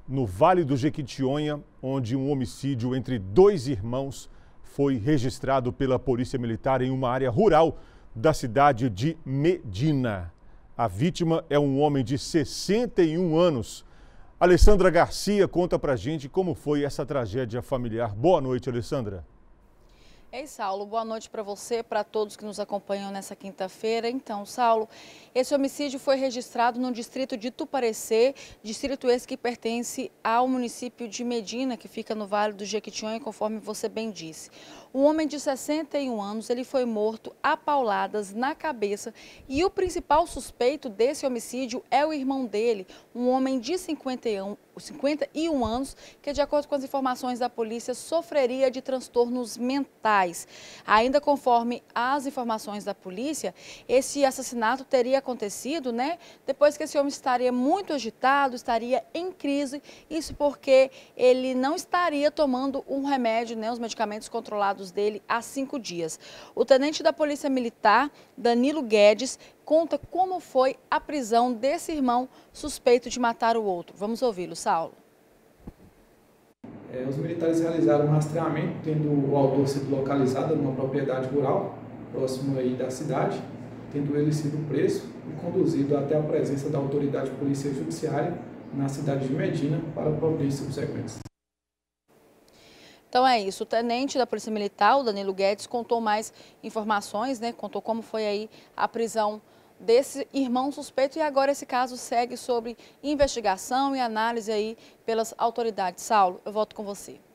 no Vale do Jequitinhonha, onde um homicídio entre dois irmãos foi registrado pela Polícia Militar em uma área rural da cidade de Medina. A vítima é um homem de 61 anos. Alessandra Garcia conta pra gente como foi essa tragédia familiar. Boa noite, Alessandra. Ei, Saulo, boa noite para você, para todos que nos acompanham nessa quinta-feira. Então, Saulo, esse homicídio foi registrado no distrito de Tuparecê, distrito esse que pertence ao município de Medina, que fica no Vale do Jequitinhonha, conforme você bem disse. Um homem de 61 anos, ele foi morto a pauladas na cabeça e o principal suspeito desse homicídio é o irmão dele, um homem de 51 anos, que de acordo com as informações da polícia, sofreria de transtornos mentais. Ainda conforme as informações da polícia, esse assassinato teria acontecido, depois que esse homem estaria muito agitado, estaria em crise, isso porque ele não estaria tomando um remédio, os medicamentos controlados dele há 5 dias. O tenente da Polícia Militar, Danilo Guedes, conta como foi a prisão desse irmão suspeito de matar o outro. Vamos ouvi-lo, Saulo. Os militares realizaram um rastreamento, tendo o autor sido localizado numa propriedade rural, próximo aí da cidade, tendo ele sido preso e conduzido até a presença da autoridade policial judiciária na cidade de Medina para providências subsequentes. Então é isso, o tenente da Polícia Militar, o Danilo Guedes, contou mais informações, contou como foi aí a prisão desse irmão suspeito e agora esse caso segue sobre investigação e análise aí pelas autoridades. Saulo, eu volto com você.